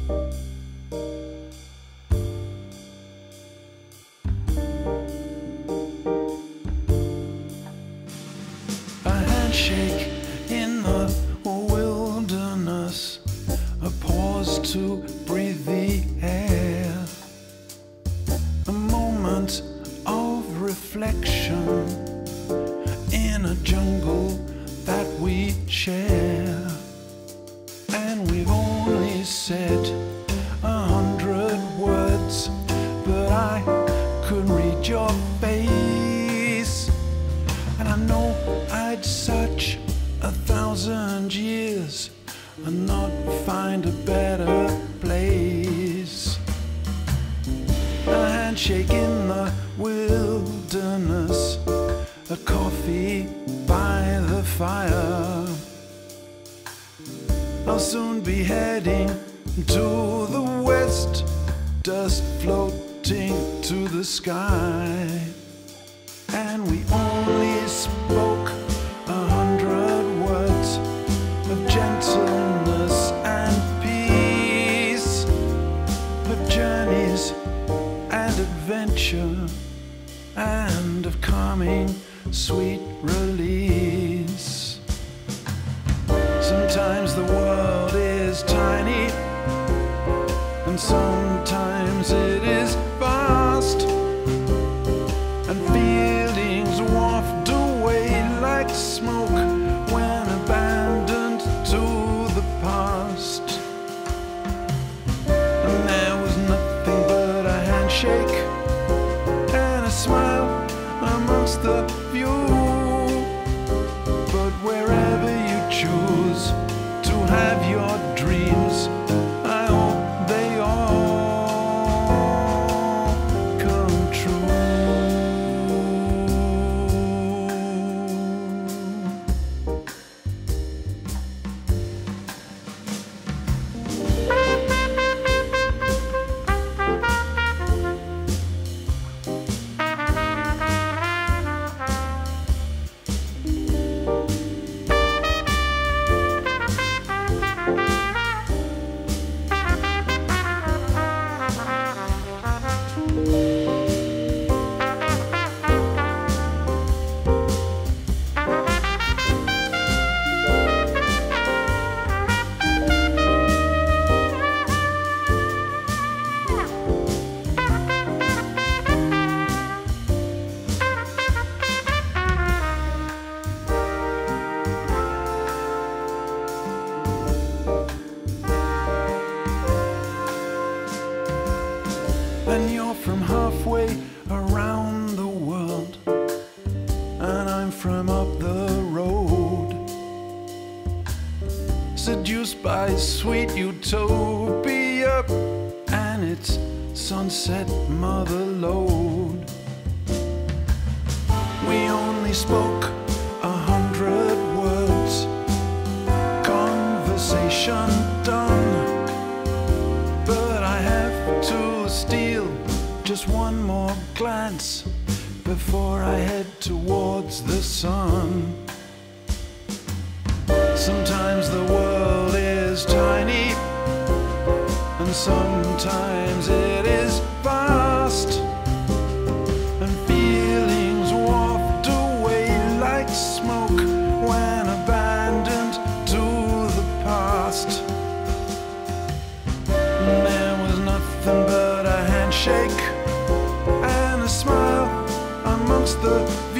A handshake in the wilderness, a pause to breathe the air, a moment of reflection in a jungle that we share. And we've only said 100 words, but I could read your face. And I know I'd search 1,000 years and not find a better place. A handshake in the wilderness, a coffee by the fire. I'll soon be heading to the west, dust floating to the sky. And we only spoke 100 words of gentleness and peace, of journeys and adventure, and of calming sweet release. Sometimes the world is tiny, and sometimes it is vast, and feelings waft away like smoke when abandoned to the past. And there was nothing but a handshake and a smile amongst the few. But wherever you choose to have your dreams, I hope they all come true. And you're from halfway around the world, and I'm from up the road, seduced by sweet utopia and its sunset mother lode. We only spoke 100 words, conversation done, but I have to steal just one more glance before I head towards the sun. Sometimes the world is tiny, and sometimes it is vast, and feelings waft away like smoke when abandoned to the past. And there was nothing but a handshake and a smile amongst the